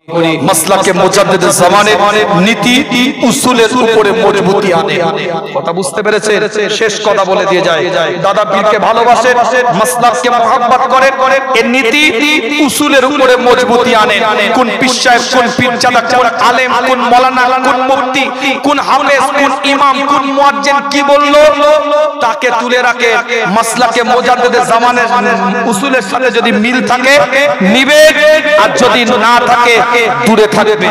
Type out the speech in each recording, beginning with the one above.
মাসলাকে মুজাদ্দিদ জামানের নীতি উসুলের উপরে মজবুতি আনে। কথা বুঝতে পেরেছেন? শেষ কথা বলে দিয়ে যায়, দাদা পীরকে ভালোবাসেন, মাসলাককে মহব্বত করেন, এর নীতি উসুলের উপরে মজবুতি আনে। কোন পীর সাহেব, কোন পীরজাদা, কোন আলেম, কোন মাওলানা, কোন মুফতি, কোন হাফেজ, কোন ইমাম, কোন মুয়াজ্জিন কি বললো তাকে তুলে রাখে। মাসলাকে মুজাদ্দিদ জামানের উসুলের সাথে যদি মিল থাকে নিবে, আর যদি না থাকে দূরে থাকবে।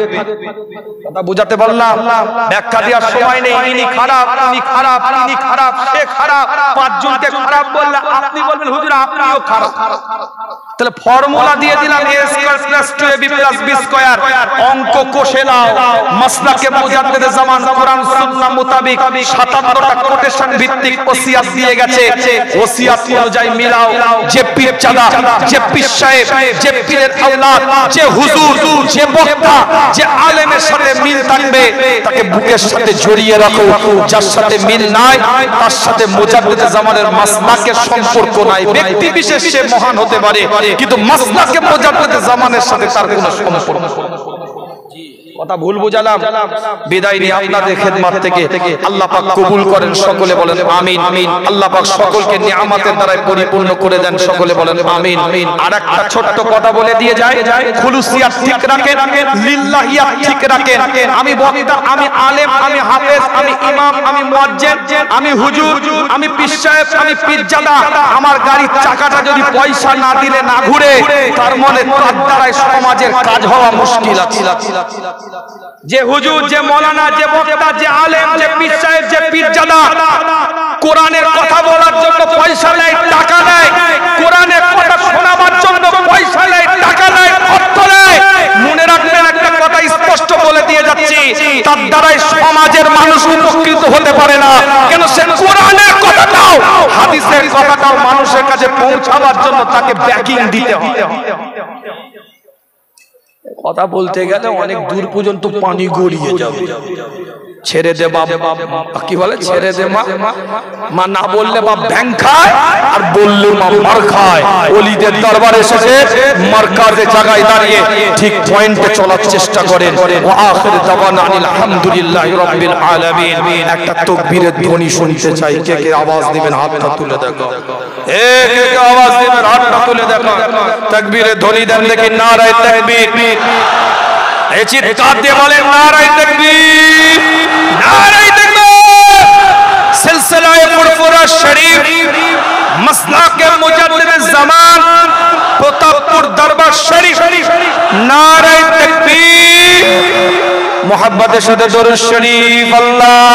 কথা বুঝাতে পারলাম? ব্যাখ্যা দেওয়ার সময় নেই। ইনি খারাপ, ইনি খারাপ, ইনি খারাপ, সে খারাপ, পাঁচজনকে খারাপ বললে আপনি বলবেন হুজুর আপনিও খারাপ। তাহলে ফর্মুলা দিয়ে দিলাম a square plus 2ab plus b square, অঙ্ক কষে নাও। মাসলাকে মুজাদ্দিদ জামান কোরআন সুন্নাহ মোতাবেক 57টা কোটেশন ভিত্তিক ওসিয়াত দিয়ে গেছে। ওসিয়াত অনুযায়ী মিলাও। যে পীরজাদা, যে পীর সাহেব, যে পীরের আওলাদ, যে হুজুর, যে বক্তা, যে আলেমের সাথে মিল থাকবে তাকে বুকের সাথে জড়িয়ে রাখো। যার সাথে মিল নাই তার সাথে মুজাদ্দিদ জামানের মাসলাকের সম্পর্ক নাই। ব্যক্তি বিশেষ সে মহান হতে পারে, কিন্তু মাসলাকে মুজাদ্দিদ জামানের সাথে তার কোনো সম্পর্ক নেই। কথা ভুল বুঝালাম? বিদায় নিয়ে আপনাদের খেদমত থেকে আল্লাহ পাক কবুল করেন, সকলে বলেন আমিন। আল্লাহ পাক সকলকে নিয়ামতের দ্বারা পরিপূর্ণ করে দেন, সকলে বলেন আমিন। আরেকটা ছোট্ট কথা বলে দিয়ে যায়, খুলুসিয়াত ঠিক রাখেন, লিল্লাহিয়াত ঠিক রাখেন। আমি বক্তা, আমি আলেম, আমি হাফেজ, আমি ইমাম, আমি মুয়াজ্জিন, আমি হুজুর, আমি পীর সাহেব, আমি পীরজাদা, আমার গাড়ির চাকাটা যদি পয়সা না দিলে না ঘুরে, তার মানে তার দ্বারাই সমাজের কাজ হওয়া মুশকিল আছে। যে হুজুর, যে মাওলানা, যে বক্তা, যে আলেম, যে পীর সাহেব, যে পীরজাদা কোরআনের কথা বলার জন্য পয়সা নেয়, টাকা নেয়, কোরআনের কথা শোনাবার জন্য পয়সা নেয়, টাকা নেয়, অর্থ নেয়, মনে রাখবেন একটা কথা স্পষ্ট বলে দিয়ে যাচ্ছি, তার দ্বারাই সমাজের মানুষ উপকৃত হতে পারে না। কেন? সে কোরআনের কথাটাও, হাদিসের কথাটাও মানুষের কাছে পৌঁছাবার জন্য তাকে ব্যাকিং দিতে হয়। কথা বলতে গেলে অনেক দূর পর্যন্ত পানি গড়িয়ে যাবে। ছেড়ে দে বাপ, কি বলে ছেড়ে দে মা, মা না বললে বাপ ভ্যাং খায়, আর বললে মা মার খায়। ওলিদের দরবারে এসেছে, মারকাজে জায়গায় দাঁড়িয়ে ঠিক পয়েন্টে চলার চেষ্টা করেন। ওয়া আখির দাওয়ানা আলহামদুলিল্লাহি রাব্বিল আলামিন। একটা তাকবীরের ধ্বনি শুনতে চাই। কে কে আওয়াজ দিবেন হাতটা তুলে দেখো। কে কে আওয়াজ দিবেন হাতটা তুলে দেখো। তাকবীরের ধ্বনি দেন দেখি, নারায়ে তাকবীর। এই চিৎকার দিয়ে বলেন নারায়ে তাকবীর, নারায়ে তাকবীর। সিলসিলায়ে ফুরফুরা শরীফ মাসলাকে মুজাদ্দিদ জামান প্রতাপপুর দরবার শরীফ, নারায়ে তাকবীর। মুহাব্বতের সাথে দরুদ শরীফ। আল্লাহ